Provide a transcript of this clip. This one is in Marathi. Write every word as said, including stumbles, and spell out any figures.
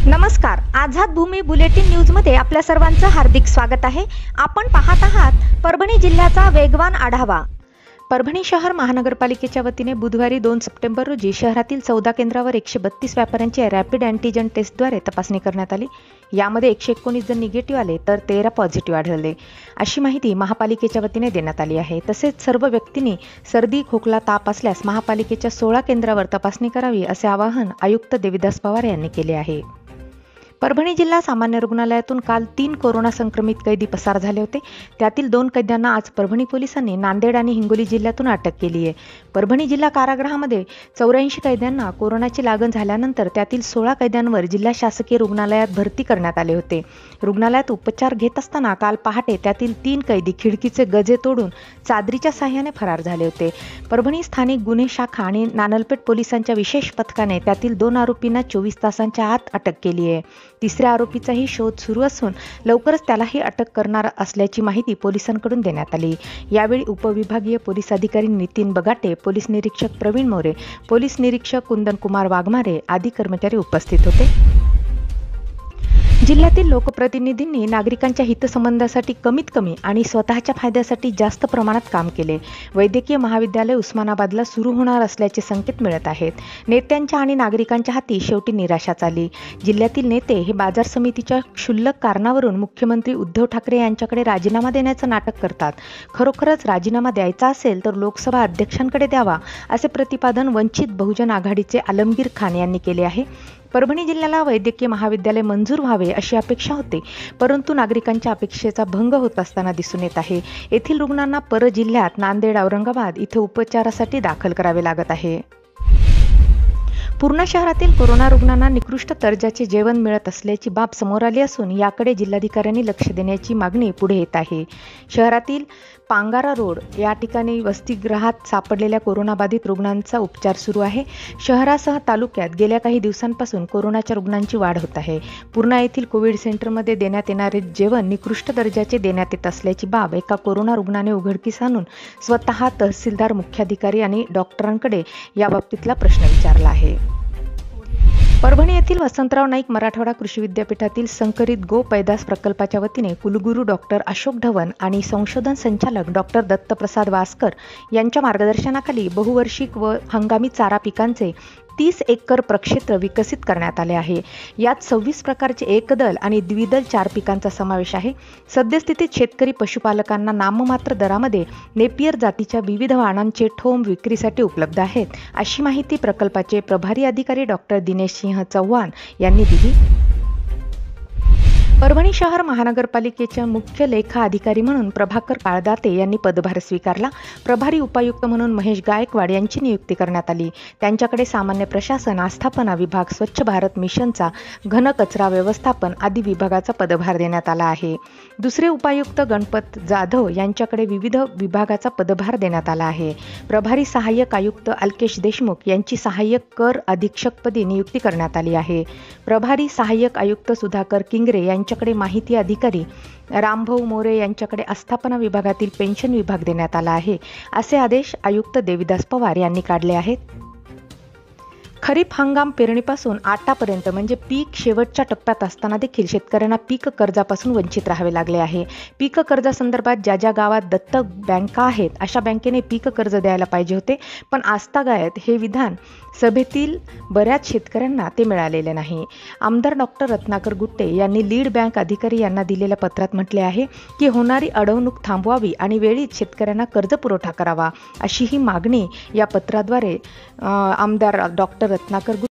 नमस्कार, आझाद भूमी बुलेटिन न्यूजमध्ये आपल्या सर्वांचं हार्दिक स्वागत आहे। आपण पाहत आहात परभणी जिल्ह्याचा वेगवान आढावा। परभणी शहर महानगरपालिकेच्या वतीने बुधवारी दोन सप्टेंबर रोजी शहरातील चौदा केंद्रावर एकशे बत्तीस व्यापाऱ्यांची रॅपिड अँटीजन टेस्टद्वारे तपासणी करण्यात आली। यामध्ये एकशे एकोणीस जण निगेटिव्ह आले तर तेरा पॉझिटिव्ह आढळले, अशी माहिती महापालिकेच्या वतीने देण्यात आली आहे। तसेच सर्व व्यक्तींनी सर्दी, खोकला, ताप असल्यास महापालिकेच्या सोळा केंद्रावर तपासणी करावी, असे आवाहन आयुक्त देविदास पवार यांनी केले आहे। परभणी जिल्हा सामान्य रुग्णालयातून काल तीन कोरोना संक्रमित कैदी पसार झाले होते। त्यातील दोन कैद्यांना आज परभणी पोलिसांनी नांदेड आणि हिंगोली जिल्ह्यातून अटक केली आहे। परभणी जिल्हा कारागृहामध्ये चौऱ्याऐंशी कैद्यांना कोरोनाची लागण झाल्यानंतर त्यातील सोळा कैद्यांवर जिल्हा शासकीय रुग्णालयात भरती करण्यात आले होते। रुग्णालयात उपचार घेत असताना काल पहाटे त्यातील तीन कैदी खिडकीचे गजे तोडून चादरीच्या साह्याने फरार झाले होते। परभणी स्थानिक गुन्हे शाखा आणि नानलपेठ पोलिसांच्या विशेष पथकाने त्यातील दोन आरोपींना चोवीस तासांच्या आत अटक केली आहे। तिसऱ्या आरोपीचाही शोध सुरू असून लवकरच त्यालाही अटक करणार असल्याची माहिती पोलिसांकडून देण्यात आली। यावेळी उपविभागीय पोलीस अधिकारी नितीन बगाटे, पोलीस निरीक्षक प्रवीण मोरे, पोलीस निरीक्षक कुंदन कुमार वाघमारे आदी कर्मचारी उपस्थित होते। जिल्ह्यातील लोकप्रतिनिधींनी नागरिकांच्या हितसंबंधासाठी कमीत कमी आणि स्वतःच्या फायद्यासाठी जास्त प्रमाणात काम केले। वैद्यकीय महाविद्यालय उस्मानाबादला सुरू होणार असल्याचे संकेत मिळत आहेत। नेत्यांच्या आणि नागरिकांच्या हाती शेवटी निराशाच आली। जिल्ह्यातील नेते हे बाजार समितीच्या क्षुल्लक कारणावरून मुख्यमंत्री उद्धव ठाकरे यांच्याकडे राजीनामा देण्याचं नाटक करतात। खरोखरच राजीनामा द्यायचा असेल तर लोकसभा अध्यक्षांकडे द्यावा, असे प्रतिपादन वंचित बहुजन आघाडीचे आलमगीर खान यांनी केले आहे। परभणी जिल्ह्याला वैद्यकीय महाविद्यालय मंजूर व्हावे अशी अपेक्षा होती, परंतु नागरिकांच्या अपेक्षेचा भंग होत असताना दिसून येत आहे। येथील रुग्णांना पर जिल्ह्यात नांदेड, औरंगाबाद इथे उपचारासाठी दाखल करावे लागत आहे। पूर्ण शहरातील कोरोना रुग्णांना निकृष्ट दर्जाचे जेवण मिळत असल्याची बाब समोर आली असून याकडे जिल्हाधिकाऱ्यांनी लक्ष देण्याची मागणी पुढे येत आहे। शहरातील पांगारा रोड या ठिकाणी वसतिगृहात सापडलेल्या कोरोनाबाधित रुग्णांचा उपचार सुरू आहे। शहरासह तालुक्यात गेल्या काही दिवसांपासून कोरोनाच्या रुग्णांची वाढ होत आहे। पूर्णा येथील कोविड सेंटरमध्ये देण्यात येणारे जेवण निकृष्ट दर्जाचे देण्यात येत असल्याची बाब एका कोरोना रुग्णाने उघडकीस आणून स्वतः तहसीलदार, मुख्याधिकारी आणि डॉक्टरांकडे याबाबतीतला प्रश्न विचारला आहे। परभणी येथील वसंतराव नाईक मराठवाडा कृषी विद्यापीठातील संकरित गो पैदास प्रकल्पाच्या वतीने कुलगुरू डॉक्टर अशोक ढवण आणि संशोधन संचालक डॉक्टर दत्तप्रसाद वासकर यांच्या मार्गदर्शनाखाली बहुवार्षिक व हंगामी चारा पिकांचे तीस एकर प्रक्षेत्र विकसित करण्यात आले आहे। यात सव्वीस प्रकारचे एकदल आणि द्विदल चार पिकांचा समावेश आहे। सद्यस्थितीत शेतकरी पशुपालकांना नाममात्र दरामध्ये नेपियर जातीच्या विविध वाणांचे ठोंब विक्रीसाठी उपलब्ध आहेत, अशी माहिती प्रकल्पाचे प्रभारी अधिकारी डॉक्टर दिनेश सिंह चव्हाण यांनी दिली। परभणी शहर महानगरपालिकेच्या मुख्य लेखा अधिकारी म्हणून प्रभाकर काळदाते यांनी पदभार स्वीकारला। प्रभारी उपायुक्त म्हणून महेश गायकवाड यांची नियुक्ती करण्यात आली। त्यांच्याकडे सामान्य प्रशासन, आस्थापना विभाग, स्वच्छ भारत मिशनचा, घन कचरा व्यवस्थापन आदी विभागाचा पदभार देण्यात आला आहे। दुसरे उपायुक्त गणपत जाधव यांच्याकडे विविध विभागाचा पदभार देण्यात आला आहे। प्रभारी सहाय्यक आयुक्त अल्केश देशमुख यांची सहाय्यक कर अधीक्षकपदी नियुक्ती करण्यात आली आहे। प्रभारी सहाय्यक आयुक्त सुधाकर किंगरे यांच्याकडे माहिती अधिकारी, रामभाऊ मोरे यांच्याकडे आस्थापना विभागातील पेन्शन विभाग देण्यात आला आहे, असे आदेश आयुक्त देविदास पवार यांनी काढले आहेत। खरीप हंगाम पेरणीपासून आतापर्यंत म्हणजे पीक शेवटच्या टप्प्यात असताना देखील शेतकऱ्यांना पीक कर्जापासून वंचित राहावे लागले आहे। पीक कर्जासंदर्भात ज्या ज्या गावात दत्तक बँका आहेत अशा बँकेने पीक कर्ज द्यायला पाहिजे होते, पण आजतागायत हे विधान सभेतील बऱ्याच शेतकऱ्यांना ते मिळालेले नाही। आमदार डॉक्टर रत्नाकर गुट्टे यांनी लीड बँक अधिकारी यांना दिलेल्या पत्रात म्हटले आहे की होणारी अडवणूक थांबवावी आणि वेळीच शेतकऱ्यांना कर्ज पुरवठा करावा, अशी ही मागणी या पत्राद्वारे आमदार डॉक्टर रत्नाकर